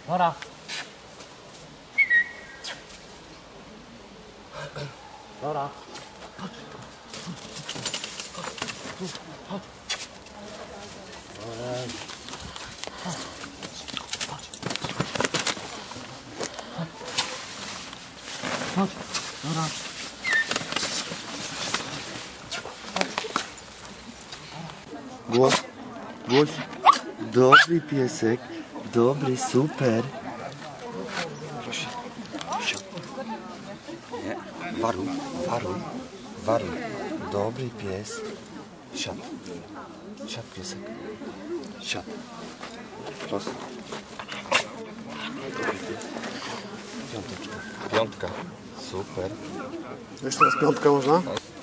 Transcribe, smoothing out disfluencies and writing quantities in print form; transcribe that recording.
Nora. Nora. Chodź. Chodź. Chodź. Nora. Głos. Dobry piesek. Dobry, super. Proszę. Nie. Waruj. Dobry pies. Siad. Siad, piesek. Siad. Prosto. Piąteczka. Piątka. Super. Jeszcze raz piątkę można?